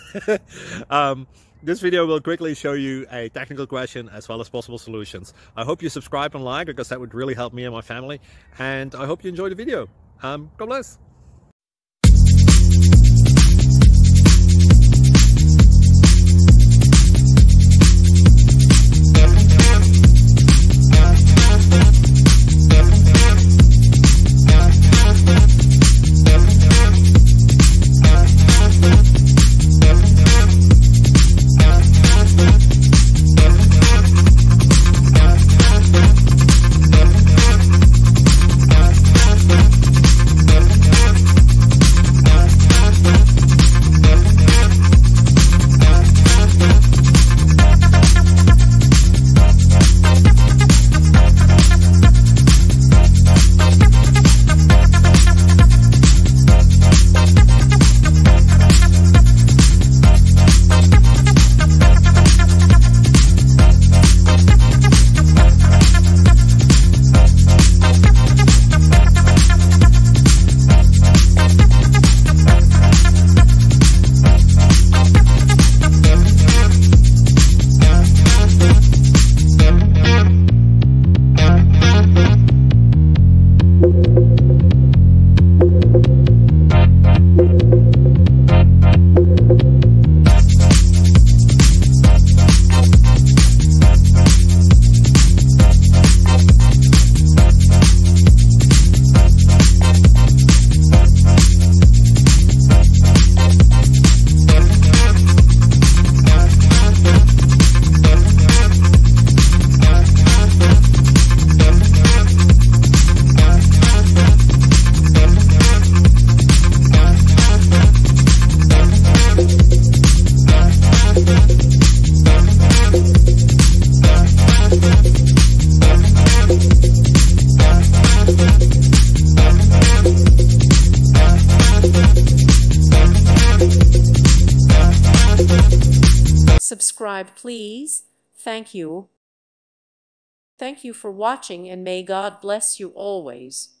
This video will quickly show you a technical question as well as possible solutions. I hope you subscribe and like, because that would really help me and my family. And I hope you enjoy the video. God bless. Subscribe, please. Thank you. Thank you for watching, and may God bless you always.